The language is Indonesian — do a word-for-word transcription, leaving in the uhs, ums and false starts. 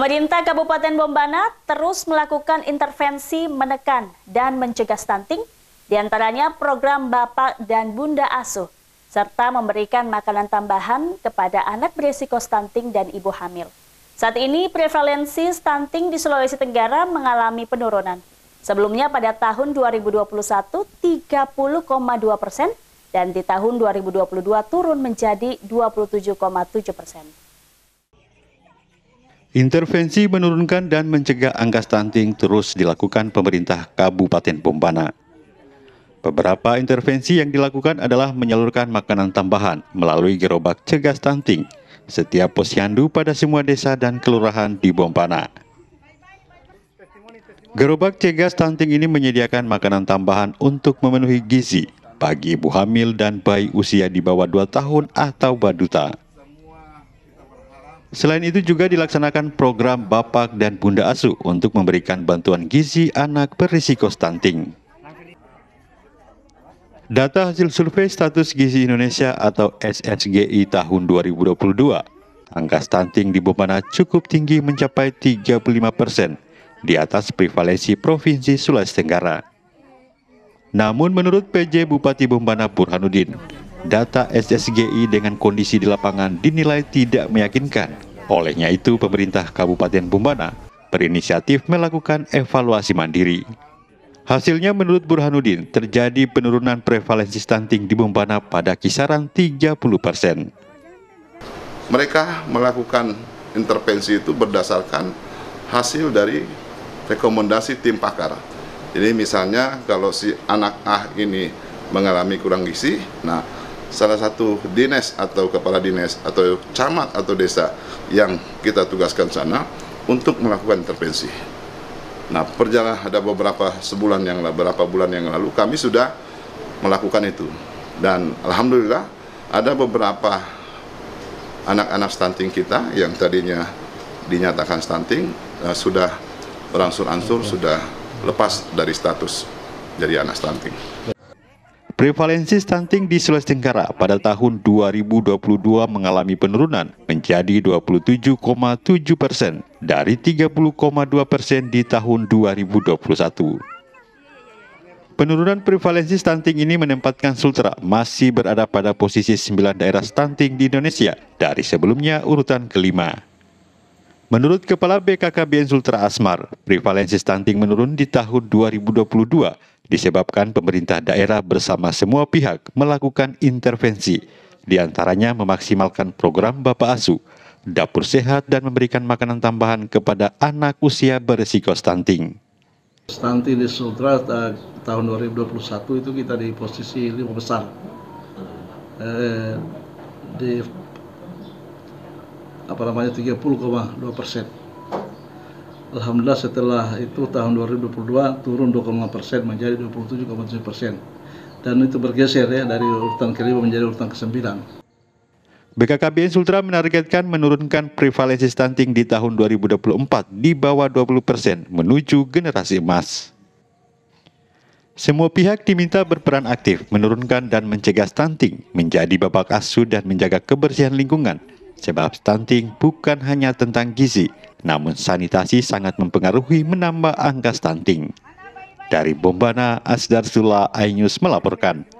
Pemerintah Kabupaten Bombana terus melakukan intervensi menekan dan mencegah stunting, diantaranya program Bapak dan Bunda Asuh, serta memberikan makanan tambahan kepada anak berisiko stunting dan ibu hamil. Saat ini prevalensi stunting di Sulawesi Tenggara mengalami penurunan. Sebelumnya pada tahun dua ribu dua puluh satu tiga puluh koma dua persen dan di tahun dua ribu dua puluh dua turun menjadi dua puluh tujuh koma tujuh persen. Intervensi menurunkan dan mencegah angka stunting terus dilakukan pemerintah Kabupaten Bombana. Beberapa intervensi yang dilakukan adalah menyalurkan makanan tambahan melalui gerobak cegah stunting setiap posyandu pada semua desa dan kelurahan di Bombana. Gerobak cegah stunting ini menyediakan makanan tambahan untuk memenuhi gizi bagi ibu hamil dan bayi usia di bawah dua tahun atau baduta. Selain itu juga dilaksanakan program Bapak dan Bunda Asuh untuk memberikan bantuan gizi anak berisiko stunting. Data hasil survei status gizi Indonesia atau S S G I tahun dua ribu dua puluh dua, angka stunting di Bombana cukup tinggi mencapai tiga puluh lima persen, di atas prevalensi Provinsi Sulawesi Tenggara. Namun menurut P J Bupati Bombana Burhanuddin, data S S G I dengan kondisi di lapangan dinilai tidak meyakinkan. Olehnya itu, pemerintah Kabupaten Bombana berinisiatif melakukan evaluasi mandiri. Hasilnya menurut Burhanuddin, terjadi penurunan prevalensi stunting di Bombana pada kisaran tiga puluh persen. Mereka melakukan intervensi itu berdasarkan hasil dari rekomendasi tim pakar. Jadi misalnya kalau si anak A ini mengalami kurang gizi, nah salah satu dinas atau kepala dinas atau camat atau desa yang kita tugaskan sana untuk melakukan intervensi. Nah, perjalanan ada beberapa sebulan yang beberapa bulan yang lalu kami sudah melakukan itu, dan alhamdulillah ada beberapa anak-anak stunting kita yang tadinya dinyatakan stunting uh, sudah berangsur-angsur sudah lepas dari status jadi anak stunting. Prevalensi stunting di Sulawesi Tenggara pada tahun dua ribu dua puluh dua mengalami penurunan menjadi dua puluh tujuh koma tujuh persen dari tiga puluh koma dua persen di tahun dua ribu dua puluh satu. Penurunan prevalensi stunting ini menempatkan Sultra masih berada pada posisi sembilan daerah stunting di Indonesia dari sebelumnya urutan kelima. Menurut Kepala B K K B N Sultra Asmar, prevalensi stunting menurun di tahun dua ribu dua puluh dua disebabkan pemerintah daerah bersama semua pihak melakukan intervensi, diantaranya memaksimalkan program Bapak Asuh, dapur sehat, dan memberikan makanan tambahan kepada anak usia berisiko stunting. Stunting di Sultra tahun dua ribu dua puluh satu itu kita di posisi lima besar. Eh, di apa namanya tiga puluh koma dua persen. Alhamdulillah setelah itu tahun dua ribu dua puluh dua turun dua koma lima persen menjadi dua puluh tujuh koma tujuh persen. Dan itu bergeser ya dari urutan kelima menjadi urutan kesembilan. B K K B N Sultra menargetkan menurunkan prevalensi stunting di tahun dua ribu dua puluh empat di bawah dua puluh persen menuju generasi emas. Semua pihak diminta berperan aktif menurunkan dan mencegah stunting, menjadi babak asuh dan menjaga kebersihan lingkungan. Sebab stunting bukan hanya tentang gizi, namun sanitasi sangat mempengaruhi menambah angka stunting. Dari Bombana, Asdar Sula, iNews melaporkan.